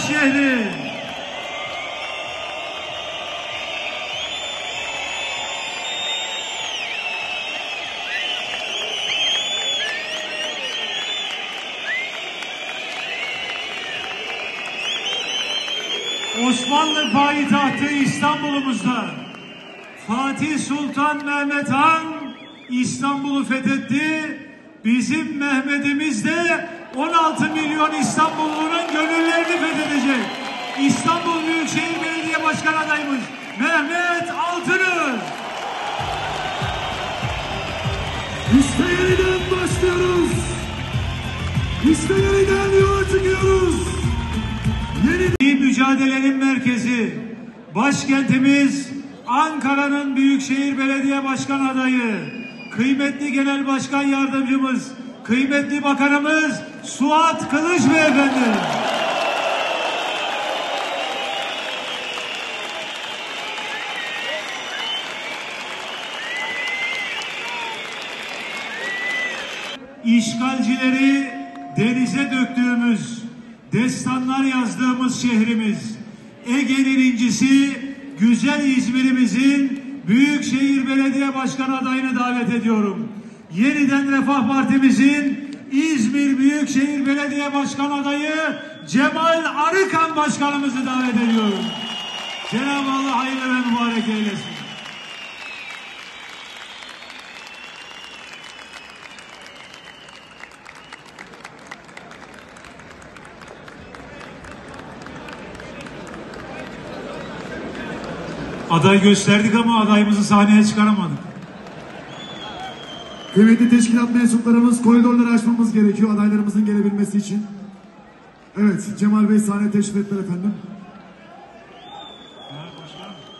şehri. Osmanlı payitahtı İstanbul'umuzda Fatih Sultan Mehmet Han İstanbul'u fethetti. Bizim Mehmet'imiz de 16 milyon İstanbullunun gönüllerini fethedecek. İstanbul Büyükşehir Belediye Başkan adayımız Mehmet Altınöz. İşte yeniden başlıyoruz. İşte yeniden yola çıkıyoruz. Mücadelenin merkezi, başkentimiz Ankara'nın Büyükşehir Belediye Başkan adayı, kıymetli Genel Başkan Yardımcımız, kıymetli Bakanımız Suat Kılıç Beyefendi. İşgalcileri denize döktüğümüz, destanlar yazdığımız şehrimiz, Ege'nin incisi, güzel İzmir'imizin Büyükşehir Belediye Başkan adayını davet ediyorum. Yeniden Refah Partimizin İzmir Büyükşehir Belediye Başkan adayı Cemal Arıkan Başkanımızı davet ediyorum. Cenab-ı Allah hayırlı ve mübarek eylesin. Aday gösterdik ama adayımızı sahneye çıkaramadık. Kıymetli teşkilat mensuplarımız, koridorları açmamız gerekiyor adaylarımızın gelebilmesi için. Evet, Cemal Bey sahneye teşrif ettiler efendim.